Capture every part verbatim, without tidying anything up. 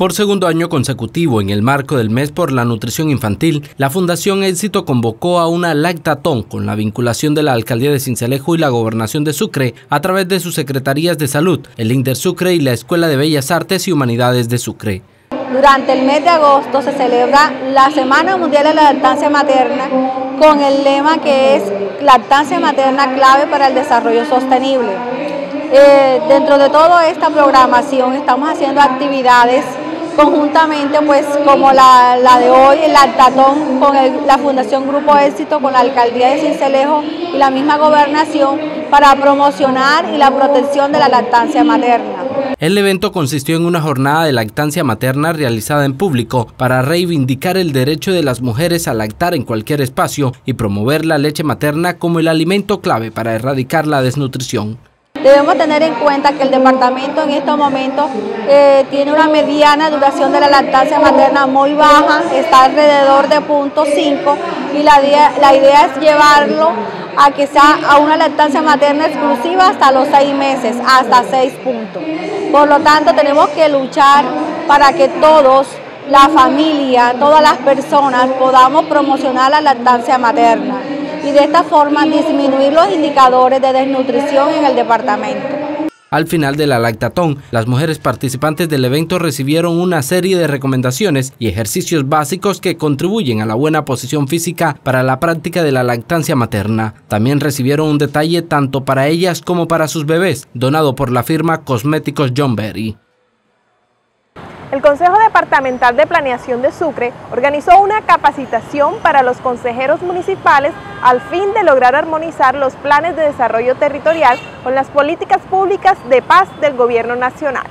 Por segundo año consecutivo, en el marco del Mes por la Nutrición Infantil, la Fundación Éxito convocó a una lactatón con la vinculación de la Alcaldía de Sincelejo y la Gobernación de Sucre a través de sus Secretarías de Salud, el INDER Sucre y la Escuela de Bellas Artes y Humanidades de Sucre. Durante el mes de agosto se celebra la Semana Mundial de la Lactancia Materna con el lema que es Lactancia Materna clave para el desarrollo sostenible. Eh, dentro de toda esta programación estamos haciendo actividades conjuntamente, pues como la, la de hoy, el lactatón con el, la Fundación Grupo Éxito, con la Alcaldía de Sincelejo y la misma Gobernación para promocionar y la protección de la lactancia materna. El evento consistió en una jornada de lactancia materna realizada en público para reivindicar el derecho de las mujeres a lactar en cualquier espacio y promover la leche materna como el alimento clave para erradicar la desnutrición. Debemos tener en cuenta que el departamento en estos momentos eh, tiene una mediana duración de la lactancia materna muy baja, está alrededor de punto cinco y la idea, la idea es llevarlo a que sea a una lactancia materna exclusiva hasta los seis meses, hasta seis puntos. Por lo tanto, tenemos que luchar para que todos, la familia, todas las personas podamos promocionar la lactancia materna y de esta forma disminuir los indicadores de desnutrición en el departamento. Al final de la lactatón, las mujeres participantes del evento recibieron una serie de recomendaciones y ejercicios básicos que contribuyen a la buena posición física para la práctica de la lactancia materna. También recibieron un detalle tanto para ellas como para sus bebés, donado por la firma Cosméticos John Berry. El Consejo Departamental de Planeación de Sucre organizó una capacitación para los consejeros municipales al fin de lograr armonizar los planes de desarrollo territorial con las políticas públicas de paz del Gobierno Nacional.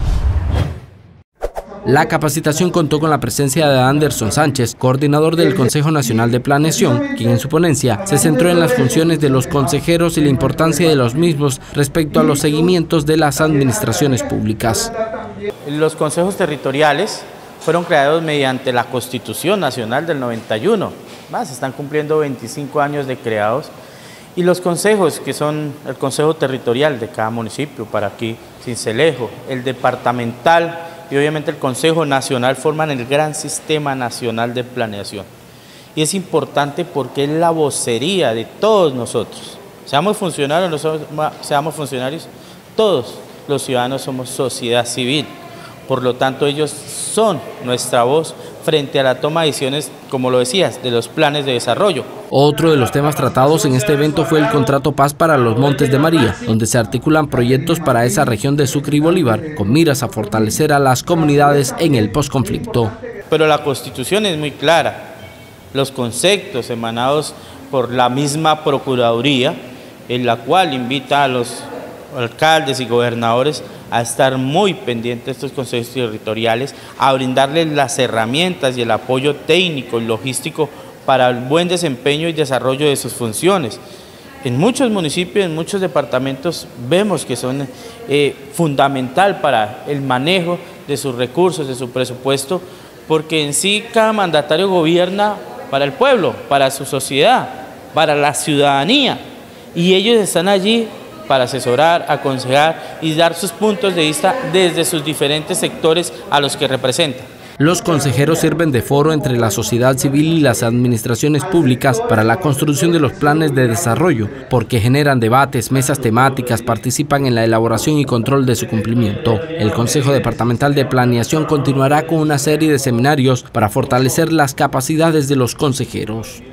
La capacitación contó con la presencia de Anderson Sánchez, coordinador del Consejo Nacional de Planeación, quien en su ponencia se centró en las funciones de los consejeros y la importancia de los mismos respecto a los seguimientos de las administraciones públicas. Los consejos territoriales fueron creados mediante la Constitución Nacional del noventa y uno, más están cumpliendo veinticinco años de creados, y los consejos, que son el consejo territorial de cada municipio, para aquí Sincelejo, el departamental y obviamente el Consejo Nacional, forman el gran sistema nacional de planeación. Y es importante porque es la vocería de todos nosotros, seamos funcionarios o no seamos funcionarios, todos los ciudadanos somos sociedad civil. Por lo tanto, ellos son nuestra voz frente a la toma de decisiones, como lo decías, de los planes de desarrollo. Otro de los temas tratados en este evento fue el contrato Paz para los Montes de María, donde se articulan proyectos para esa región de Sucre y Bolívar, con miras a fortalecer a las comunidades en el posconflicto. Pero la Constitución es muy clara, los conceptos emanados por la misma Procuraduría, en la cual invita a los alcaldes y gobernadores a estar muy pendientes de estos consejos territoriales, a brindarles las herramientas y el apoyo técnico y logístico para el buen desempeño y desarrollo de sus funciones. En muchos municipios, en muchos departamentos, vemos que son eh, fundamental para el manejo de sus recursos, de su presupuesto, porque en sí cada mandatario gobierna para el pueblo, para su sociedad, para la ciudadanía, y ellos están allí para asesorar, aconsejar y dar sus puntos de vista desde sus diferentes sectores a los que representan. Los consejeros sirven de foro entre la sociedad civil y las administraciones públicas para la construcción de los planes de desarrollo, porque generan debates, mesas temáticas, participan en la elaboración y control de su cumplimiento. El Consejo Departamental de Planeación continuará con una serie de seminarios para fortalecer las capacidades de los consejeros.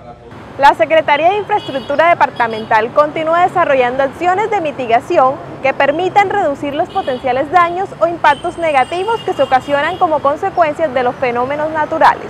La Secretaría de Infraestructura Departamental continúa desarrollando acciones de mitigación que permitan reducir los potenciales daños o impactos negativos que se ocasionan como consecuencias de los fenómenos naturales.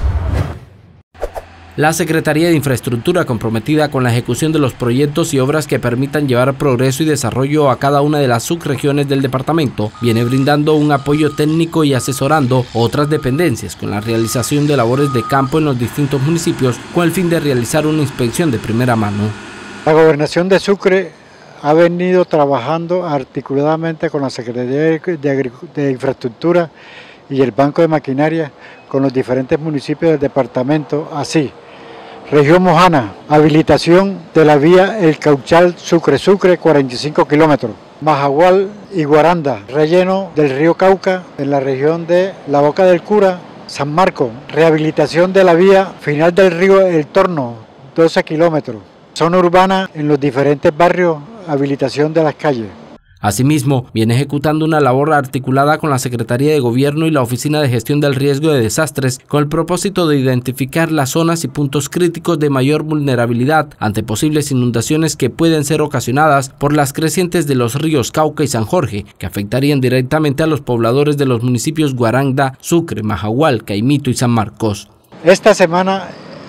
La Secretaría de Infraestructura, comprometida con la ejecución de los proyectos y obras que permitan llevar progreso y desarrollo a cada una de las subregiones del departamento, viene brindando un apoyo técnico y asesorando otras dependencias con la realización de labores de campo en los distintos municipios con el fin de realizar una inspección de primera mano. La Gobernación de Sucre ha venido trabajando articuladamente con la Secretaría de, de Infraestructura y el Banco de Maquinaria con los diferentes municipios del departamento, así Región Mojana, habilitación de la vía El Cauchal Sucre-Sucre, cuarenta y cinco kilómetros. Majagual y Guaranda, relleno del río Cauca en la región de La Boca del Cura. San Marcos, rehabilitación de la vía final del río El Torno, doce kilómetros. Zona urbana en los diferentes barrios, habilitación de las calles. Asimismo, viene ejecutando una labor articulada con la Secretaría de Gobierno y la Oficina de Gestión del Riesgo de Desastres con el propósito de identificar las zonas y puntos críticos de mayor vulnerabilidad ante posibles inundaciones que pueden ser ocasionadas por las crecientes de los ríos Cauca y San Jorge, que afectarían directamente a los pobladores de los municipios Guaranda, Sucre, Majagual, Caimito y San Marcos. Esta semana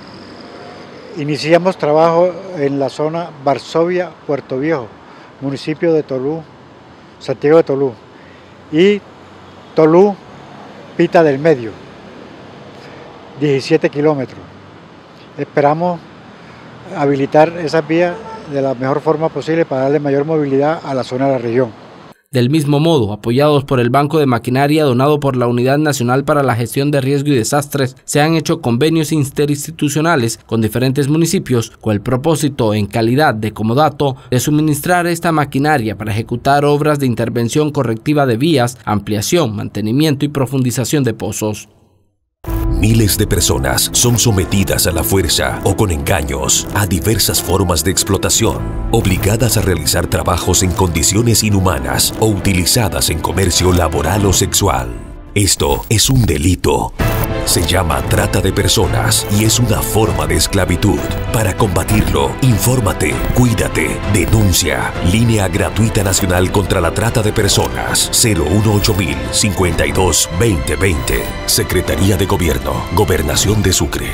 iniciamos trabajo en la zona Varsovia, Puerto Viejo, municipio de Tolú, Santiago de Tolú, y Tolú, Pita del Medio, diecisiete kilómetros. Esperamos habilitar esas vías de la mejor forma posible para darle mayor movilidad a la zona de la región. Del mismo modo, apoyados por el Banco de Maquinaria donado por la Unidad Nacional para la Gestión de Riesgo y Desastres, se han hecho convenios interinstitucionales con diferentes municipios con el propósito, en calidad de comodato, de suministrar esta maquinaria para ejecutar obras de intervención correctiva de vías, ampliación, mantenimiento y profundización de pozos. Miles de personas son sometidas a la fuerza o con engaños a diversas formas de explotación, obligadas a realizar trabajos en condiciones inhumanas o utilizadas en comercio laboral o sexual. Esto es un delito. Se llama trata de personas y es una forma de esclavitud. Para combatirlo, infórmate, cuídate, denuncia. Línea gratuita nacional contra la trata de personas. cero uno ocho mil cincuenta y dos veinte veinte. Secretaría de Gobierno, Gobernación de Sucre.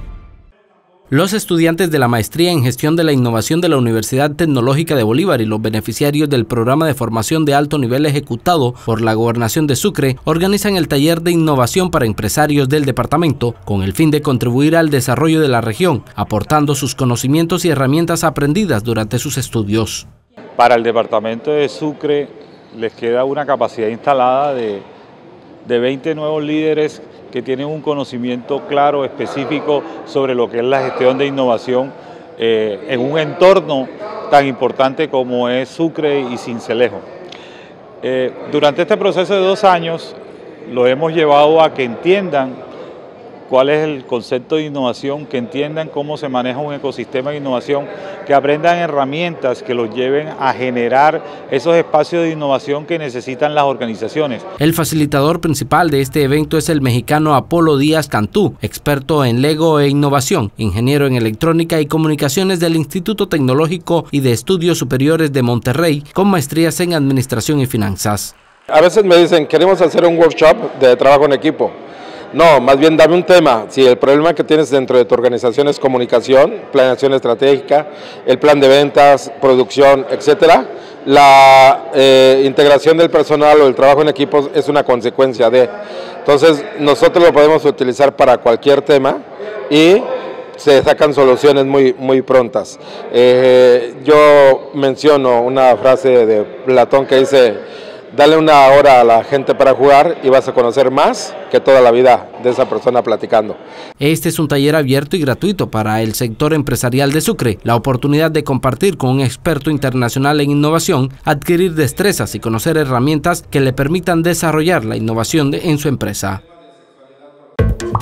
Los estudiantes de la Maestría en Gestión de la Innovación de la Universidad Tecnológica de Bolívar y los beneficiarios del programa de formación de alto nivel ejecutado por la Gobernación de Sucre organizan el taller de innovación para empresarios del departamento con el fin de contribuir al desarrollo de la región, aportando sus conocimientos y herramientas aprendidas durante sus estudios. Para el departamento de Sucre les queda una capacidad instalada de, de veinte nuevos líderes que tienen un conocimiento claro, específico sobre lo que es la gestión de innovación eh, en un entorno tan importante como es Sucre y Sincelejo. Eh, durante este proceso de dos años lo hemos llevado a que entiendan cuál es el concepto de innovación, que entiendan cómo se maneja un ecosistema de innovación, que aprendan herramientas que los lleven a generar esos espacios de innovación que necesitan las organizaciones. El facilitador principal de este evento es el mexicano Apolo Díaz Cantú, experto en Lego e innovación, ingeniero en electrónica y comunicaciones del Instituto Tecnológico y de Estudios Superiores de Monterrey, con maestrías en administración y finanzas. A veces me dicen, queremos hacer un workshop de trabajo en equipo. No, más bien dame un tema. Si el problema que tienes dentro de tu organización es comunicación, planeación estratégica, el plan de ventas, producción, etcétera, la eh, integración del personal o el trabajo en equipos es una consecuencia de. Entonces, nosotros lo podemos utilizar para cualquier tema y se sacan soluciones muy, muy prontas. Eh, yo menciono una frase de Platón que dice: dale una hora a la gente para jugar y vas a conocer más que toda la vida de esa persona platicando. Este es un taller abierto y gratuito para el sector empresarial de Sucre, la oportunidad de compartir con un experto internacional en innovación, adquirir destrezas y conocer herramientas que le permitan desarrollar la innovación en su empresa.